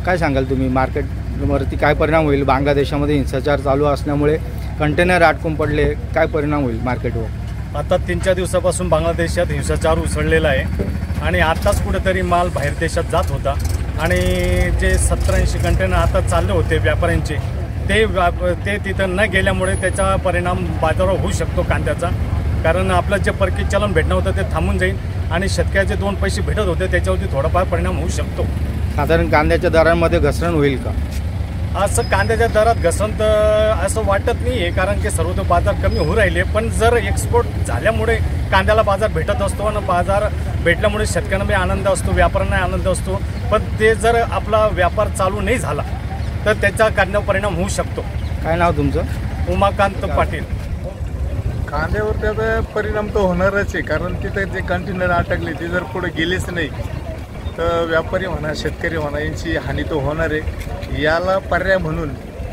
काय सांगाल तुम्ही मार्केटवरती काय परिणाम होईल? बांगलादेशामध्ये हिंसाचार चालू असल्यामुळे कंटेनर अडकून पडले, काय परिणाम होईल मार्केटवर? आता 3-4 दिवसापासून बांगलादेशात हिंसाचार उसळलेला आहे आणि आत्ताच कुठेतरी माल बाहेर देशात जात होता आणि जे 70-80 कंटेनर आता चालले होते व्यापाऱ्यांचे ते तिथं न गेल्यामुळे त्याचा परिणाम बाजारावर होऊ शकतो कांद्याचा. कारण आपलं जे परकीय चलन भेटणं होतं ते थांबून जाईल आणि शेतकऱ्याचे 2 पैसे भेटत होते त्याच्यावरती थोडाफार परिणाम होऊ शकतो. साधारण कांद्याच्या दरांमध्ये घसरण होईल का? असं कांद्याच्या दरात घसरण तर असं वाटत नाही आहे, कारण की सर्व बाजार कमी होऊ राहिले. पण जर एक्सपोर्ट झाल्यामुळे कांद्याला बाजार भेटत असतो आणि बाजार भेटल्यामुळे शेतकऱ्यांना आनंद असतो, व्यापाऱ्यांना आनंद असतो. पण ते जर आपला व्यापार चालू नाही झाला तर त्याचा कांद्यावर परिणाम होऊ शकतो. काय नाव तुमचं? उमाकांत पाटील. कांद्यावर त्याचा परिणाम तर होणारच आहे, कारण तिथे जे कंटेनर अटकले ते जर पुढे गेलेच नाही तर व्यापारी म्हणा शेतकरी म्हणा यांची हानी तो होणार आहे. याला पर्याय म्हणून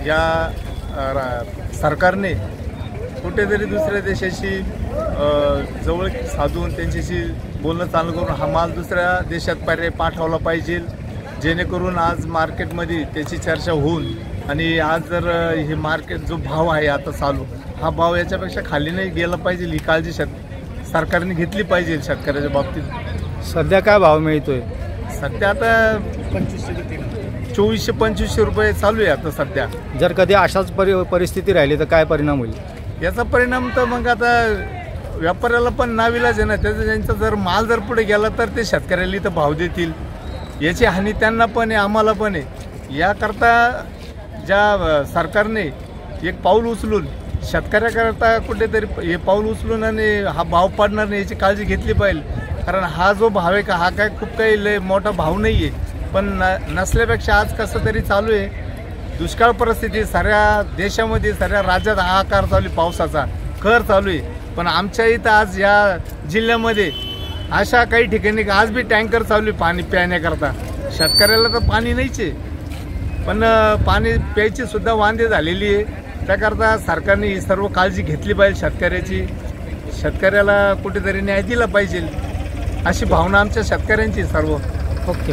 या सरकारने कुठेतरी दुसऱ्या देशाशी जवळ साधून त्यांच्याशी बोलणं चालू करून हा माल दुसऱ्या देशात पर्याय पाठवला पाहिजे, जेणेकरून आज मार्केटमध्ये त्याची चर्चा होऊन आणि आज जर हे मार्केट जो भाव आहे आता चालू हा भाव याच्यापेक्षा खाली नाही गेला पाहिजे, ही काळजी सरकारने घेतली पाहिजे शेतकऱ्याच्या बाबतीत. सध्या काय भाव मिळतोय? सध्या आता 2400-2500 रुपये चालू आहे आता सध्या. जर कधी अशाच परिस्थिती राहिली तर काय परिणाम होईल? याचा परिणाम तर मग आता व्यापाऱ्याला पण नाविलाज आहे ना, त्यांचा जर माल जर पुढे गेला तर ते शेतकऱ्याला इथं भाव देतील, याची हानी त्यांना पण आहे आम्हाला पण आहे. याकरता ज्या सरकारने एक पाऊल उचलून शेतकऱ्याकरता कुठेतरी हे पाऊल उचलून आणि हा भाव पडणार नाही याची काळजी घेतली पाहिजे. कारण हा जो भाव आहे का हा काय खूप काही लय मोठा भाव नाही आहे, पण नसल्यापेक्षा आज कसं तरी चालू आहे. दुष्काळ परिस्थिती साऱ्या देशामध्ये साऱ्या राज्यात हाहाकार चालू आहे, पावसाचा कहर चालू आहे. पण आमच्या इथं आज या जिल्ह्यामध्ये अशा काही ठिकाणी आज बी टँकर चालू आहे पाणी पिण्याकरता. शेतकऱ्याला तर पाणी नाहीच आहे, पण पाणी प्यायची सुद्धा वांदे झालेली आहे. त्याकरता सरकारने ही सर्व काळजी घेतली पाहिजे शेतकऱ्याची. शेतकऱ्याला कुठेतरी न्याय दिला पाहिजे अशी भावना आमच्या शेतकऱ्यांची सर्व. ओके.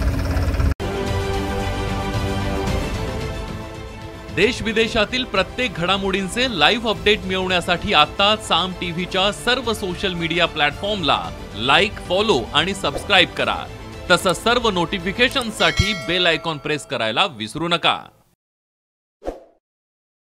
देश विदेशातील प्रत्येक घडामोडींचे लाईव्ह अपडेट मिळवण्यासाठी आता साम टीव्हीच्या सर्व सोशल मीडिया प्लॅटफॉर्मला लाईक, फॉलो आणि सबस्क्राईब करा. तसंच सर्व नोटिफिकेशनसाठी बेल आयकॉन प्रेस करायला विसरू नका.